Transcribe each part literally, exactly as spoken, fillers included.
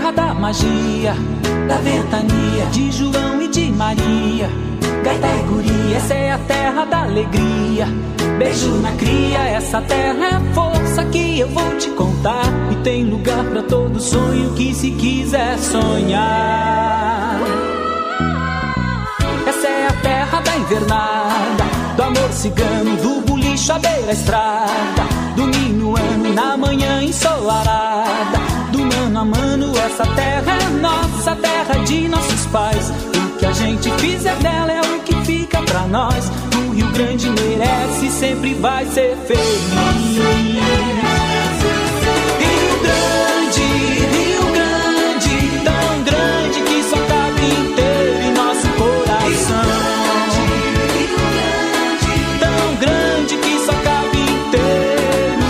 terra da magia, da ventania, de João e de Maria, gaita e guria. Essa é a terra da alegria, beijo na cria. Essa terra é a força que eu vou te contar, e tem lugar pra todo sonho que se quiser sonhar. Essa é a terra da invernada, do amor cigano, do bolicho à beira estrada, do minuano na manhã ensolarada, do mano a mano. Essa terra é nossa, terra de nossos pais. O que a gente fizer dela é o que fica pra nós. O Rio Grande merece, sempre vai ser feliz. Rio Grande, Rio Grande, tão grande que só cabe inteiro em nosso coração. Tão grande que só cabe inteiro.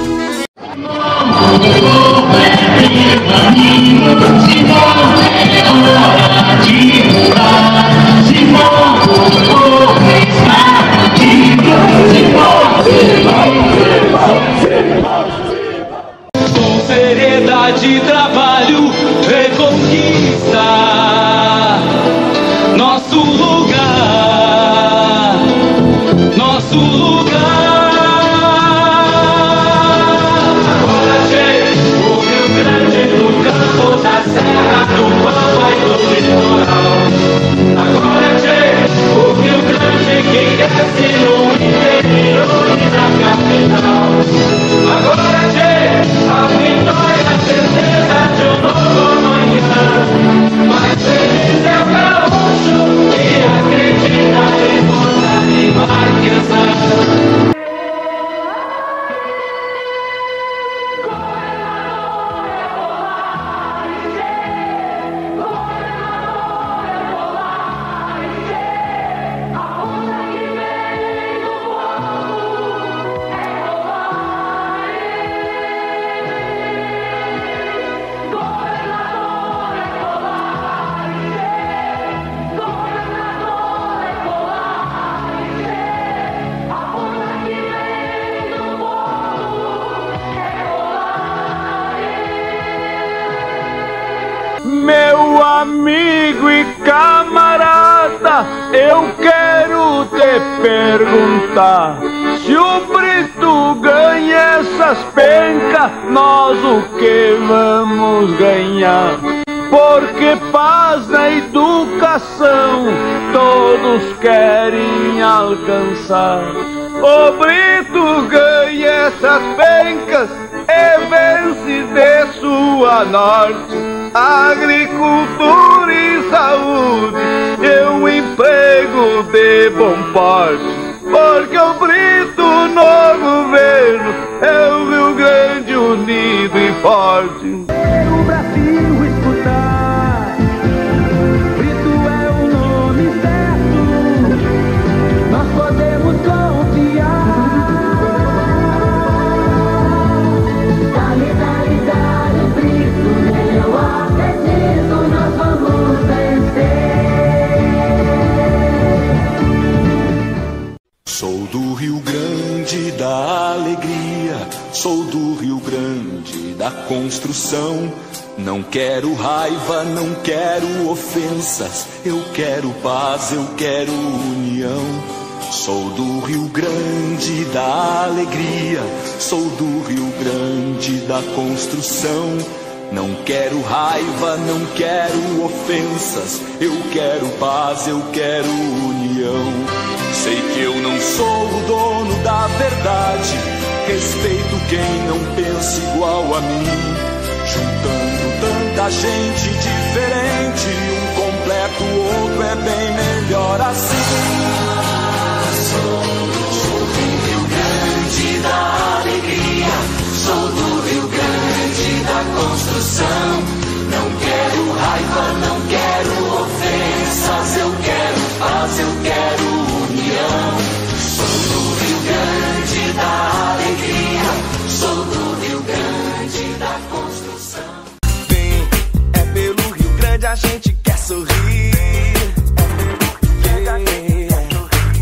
Com seriedade, trabalho, reconquista nosso lugar, nosso lugar. Agora chega o Rio Grande no campo da serra, do pampa e do litoral. Agora chega o Rio Grande que cresce no interior e na capital. Agora chega a vitória, a certeza de um novo amanhã. Mais feliz é o gaúcho que acredita em força de marquesa. Meu amigo e camarada, eu quero te perguntar: se o Brito ganha essas pencas, nós o que vamos ganhar? Porque paz na educação todos querem alcançar. O Brito ganha essas pencas e vence de sua norte. Agricultura e saúde e um emprego de bom porte. Porque o Brito no governo é o Rio Grande unido e forte. O Brasil escutar, Brito é o nome certo, nós podemos confiar. Dale, dale, dale, Brito, eu acredito, nós vamos vencer. Sou do Rio Grande da alegria, sou do Rio Grande da construção. Não quero raiva, não quero ofensas, eu quero paz, eu quero união. Sou do Rio Grande da alegria, sou do Rio Grande da construção. Não quero raiva, não quero ofensas, eu quero paz, eu quero união. Sei que eu não sou o dono da verdade, respeito quem não pensa igual a mim. Juntando tanta gente diferente, um completa o outro, é bem melhor assim. Sou, sou do Rio Grande da alegria, sou do Rio Grande da construção. Não quero raiva, não quero ofensas, eu quero paz, eu quero união. Sou do Rio Grande da alegria, sou do Rio Grande da construção. Vem, é pelo Rio Grande a gente quer sorrir. Yeah.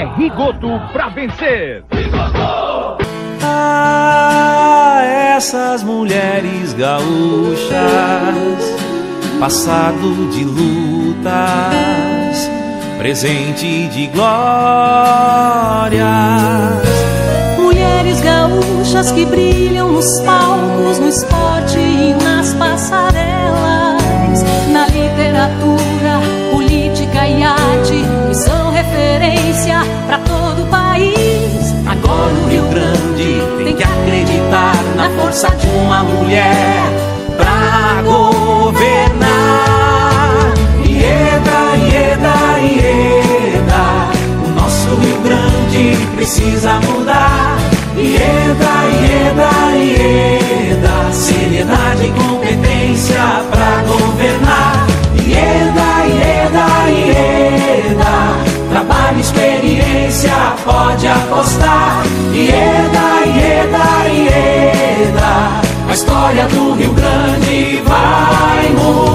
é Rigoto pra vencer. Ah, essas mulheres gaúchas, passado de lutas, presente de glórias. Mulheres gaúchas que brilham nos palcos, no esporte e nas passarelas, na literatura, política e arte, que são referência pra todo o país. Agora o Rio Grande tem que acreditar na força de uma mulher pra governar. Ieda, Ieda, Ieda, o nosso Rio Grande precisa mudar. Ieda, Ieda, Ieda, seriedade e competência pra governar. Ieda, Ieda, Ieda, trabalho e experiência, pode apostar. Ieda, Ieda, Ieda, a história do Rio Grande vai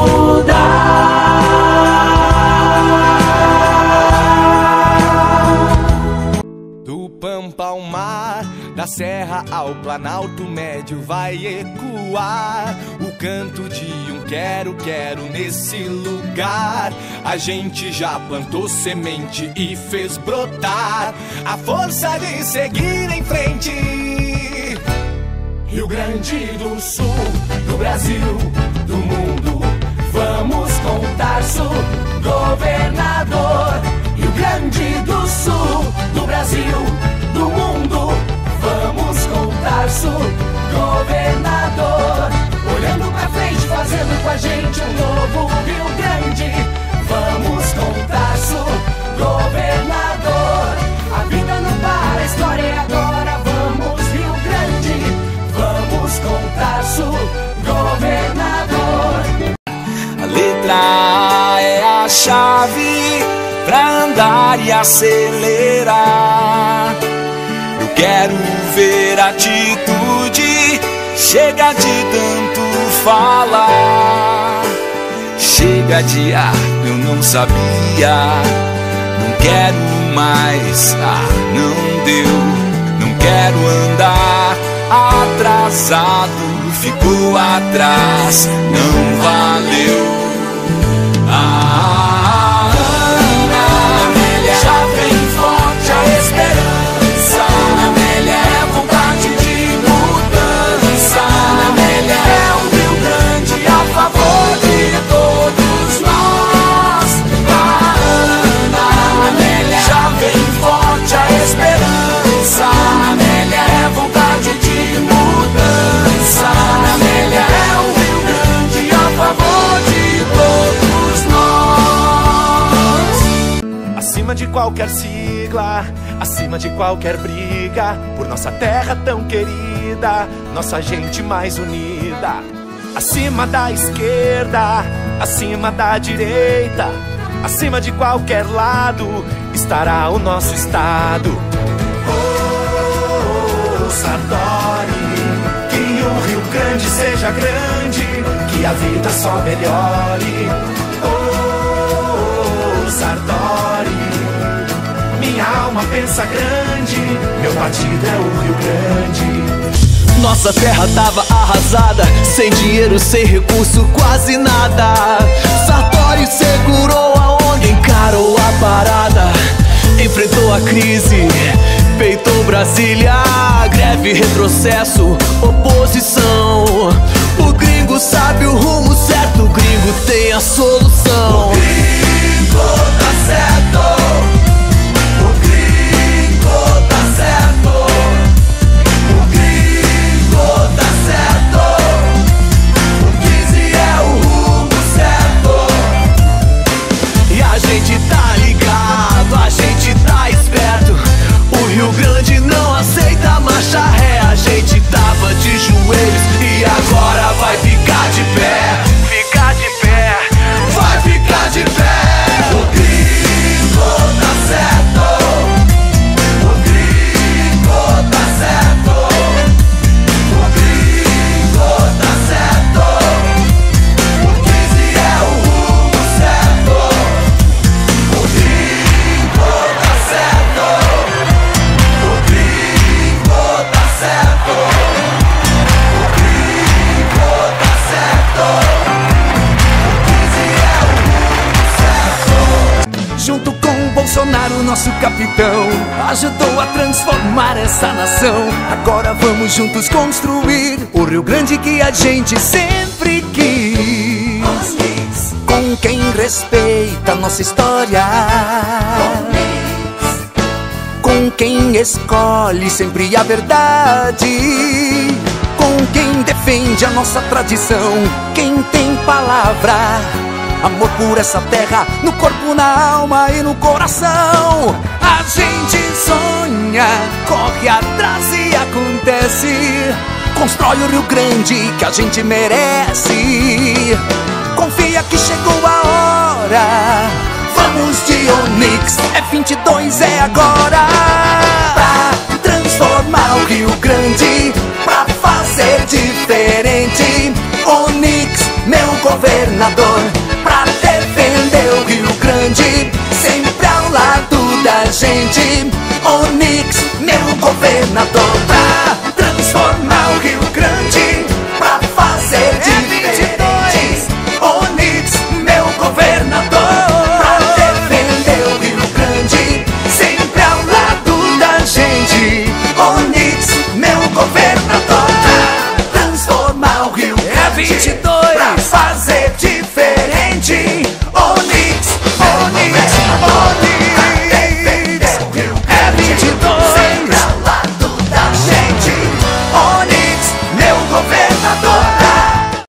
mudar. Do Pampa ao mar, da Serra ao Planalto Médio vai ecoar o canto de um quero-quero nesse lugar. A gente já plantou semente e fez brotar a força de seguir em frente. Rio Grande do Sul, do Brasil, do mundo, vamos com Tarso, governador. Rio Grande do Sul, do Brasil, do mundo, vamos com Tarso, governador. Olhando pra frente, fazendo com a gente um novo Rio Grande. Vamos com Tarso, governador. A vida não para, a história é agora. Vamos Rio Grande, vamos com Tarso, governador. A letra A é a chave pra andar e acelerar. Eu quero ver atitude, chega de tanto falar. Chega de ah, eu não sabia, não quero mais, ah, não deu. Não quero andar atrasado, ficou atrás, não valeu. Ah, Ana Amélia, já vem forte a esperança. Ana Amélia é vontade de mudança. Ana Amélia é um Rio Grande a favor de todos nós. Ah, Ana Amélia, já vem forte a esperança. Ana Amélia é vontade de mudança. Ana Amélia é um Rio Grande a favor de todos nós. Acima de qualquer sigla, acima de qualquer briga, por nossa terra tão querida, nossa gente mais unida. Acima da esquerda, acima da direita, acima de qualquer lado, estará o nosso estado. Oh, Sartori, que o Rio Grande seja grande, que a vida só melhore. Oh, Sartori, minha alma pensa grande, meu partido é o Rio Grande. Nossa terra tava arrasada, sem dinheiro, sem recurso, quase nada. Sartori segurou a onda, encarou a parada, enfrentou a crise, peitou Brasília, greve, retrocesso, oposição. O gringo sabe o rumo certo, o gringo tem a solução. O gringo tá certo, o gringo tá certo, o gringo tá certo, o quinze é o rumo certo. E a gente tá ligado, a gente tá esperto. O Rio Grande não aceita marcha ré. A gente tava de joelhos e agora vai ficar de pé. Ficar de pé, vai ficar de pé. O gringo capitão, ajudou a transformar essa nação. Agora vamos juntos construir o Rio Grande que a gente sempre quis. Com quem respeita nossa história, com quem escolhe sempre a verdade, com quem defende a nossa tradição, quem tem palavra, amor por essa terra, no corpo, na alma e no coração. A gente sonha, corre atrás e acontece, constrói o Rio Grande que a gente merece. Confia que chegou a hora, vamos de Onix, é vinte e dois, é agora. Pra transformar o Rio Grande, pra fazer diferente. Onix, meu governador, pra defender o Rio Grande, sempre ao lado da gente. Onix, meu governador, pra transformar o Rio Grande, pra fazer diferente. Onix, meu governador, pra defender o Rio Grande, sempre ao lado da gente. Onix, meu governador, pra transformar o Rio Grande, é vinte e dois, pra fazer diferente. Onix, Onix, Onix, é vinte e dois, sempre ao lado da gente. Onix, meu governador.